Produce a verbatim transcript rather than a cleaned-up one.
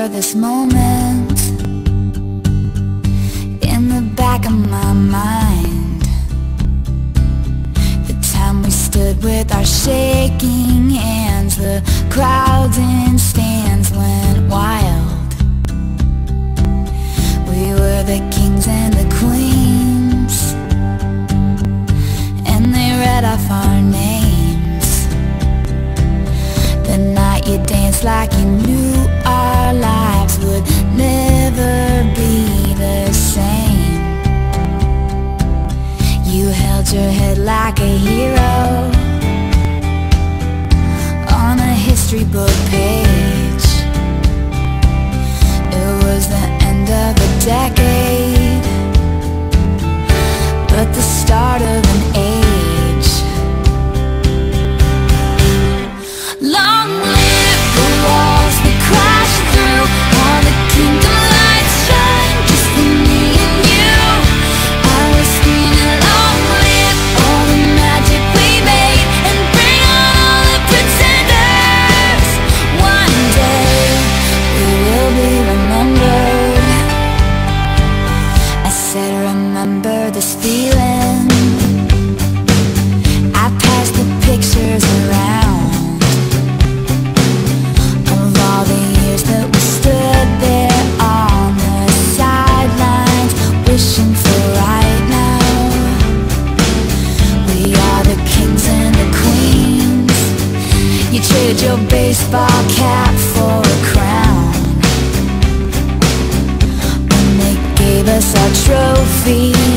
this moment in the back of my mind. The time we stood with our shaking hands, the crowds in stands went wild. We were the kings and the queens, and they read off our names. The night you danced like you knew our lives would never be the same. You held your head like a hero on a history book page. It was the end of a decade, but the start of an age. Long live the walls we crashed through, all the kingdom lights shine just for me and you. I was screaming, long live all the magic we made, and bring on all the pretenders. One day we will be remembered. I said, remember this feeling. I passed the pictures around of all the years that we stood there on the sidelines, wishing for right now. We are the kings and the queens. You traded your baseball cap for a crown when they gave us our trophy.